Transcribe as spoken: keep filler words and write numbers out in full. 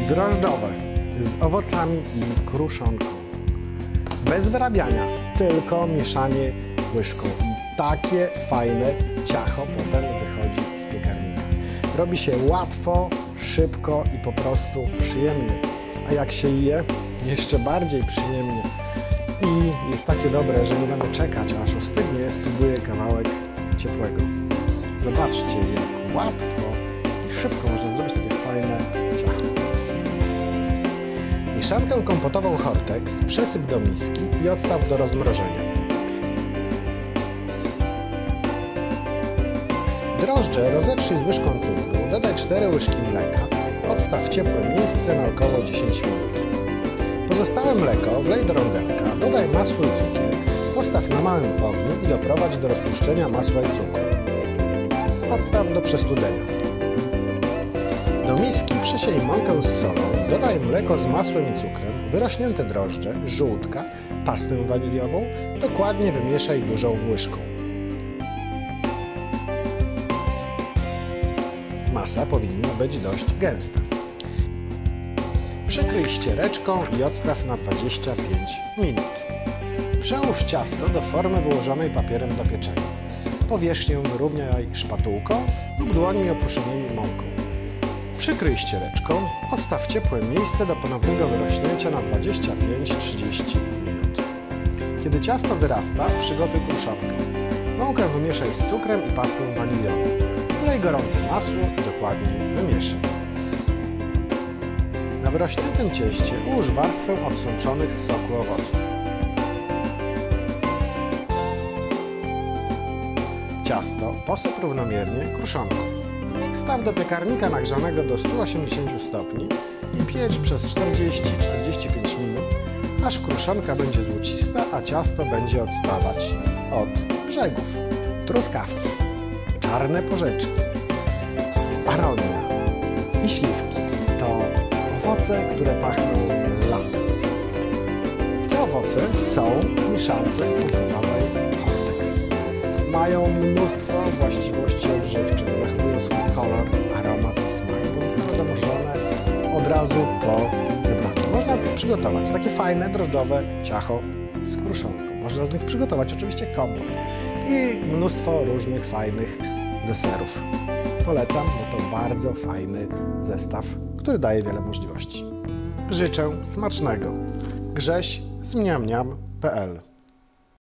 drożdżowe z owocami i kruszonką. Bez wyrabiania, tylko mieszanie łyżką. I takie fajne ciacho potem wychodzi z piekarnika. Robi się łatwo, szybko i po prostu przyjemnie. A jak się je, jeszcze bardziej przyjemnie. I jest takie dobre, że nie będę czekać, aż ostygnie, spróbuję kawałek ciepłego. Zobaczcie, jak łatwo i szybko można zrobić takie fajne ciacho. Mieszankę kompotową Hortex przesyp do miski i odstaw do rozmrożenia. Drożdże rozetrzyj z łyżką cukru, dodaj cztery łyżki mleka, odstaw w ciepłe miejsce na około dziesięć minut. Pozostałe mleko wlej do rondelka, dodaj masło i cukier, postaw na małym ogniu i doprowadź do rozpuszczenia masła i cukru. Odstaw do przestudzenia. Do miski przesiej mąkę z solą, dodaj mleko z masłem i cukrem, wyrośnięte drożdże, żółtka, pastę waniliową, dokładnie wymieszaj dużą łyżką. Masa powinna być dość gęsta. Przykryj ściereczką i odstaw na dwadzieścia pięć minut. Przełóż ciasto do formy wyłożonej papierem do pieczenia. Powierzchnię wyrównaj szpatułką lub dłońmi oprószonymi mąką. Przykryj ściereczką, odstaw w ciepłe miejsce do ponownego wyrośnięcia na dwadzieścia pięć do trzydziestu minut. Kiedy ciasto wyrasta, przygotuj kruszonkę. Mąkę wymieszaj z cukrem i pastą waniliową. Wlej gorące masło i dokładnie wymieszaj. Na wyrośniętym cieście ułóż warstwę odsączonych z soku owoców. Ciasto posyp równomiernie kruszonką. Wstaw do piekarnika nagrzanego do stu osiemdziesięciu stopni i piecz przez czterdzieści do czterdziestu pięciu minut, aż kruszonka będzie złocista, a ciasto będzie odstawać od brzegów. Truskawki, czarne porzeczki, aronia i śliwki to owoce, które pachną latem. Te owoce są w mieszance kompotowej Hortex. Mają mnóstwo właściwości odżywczych, zachowują swój kolor, aromat i smak. Pozostały zamrożone od razu po zebraniu. Można z nich przygotować takie fajne, drożdżowe ciacho z kruszonką. Można z nich przygotować oczywiście kompot i mnóstwo różnych fajnych deserów. Polecam, bo to bardzo fajny zestaw, który daje wiele możliwości. Życzę smacznego. Grześ z mniam mniam kropka p l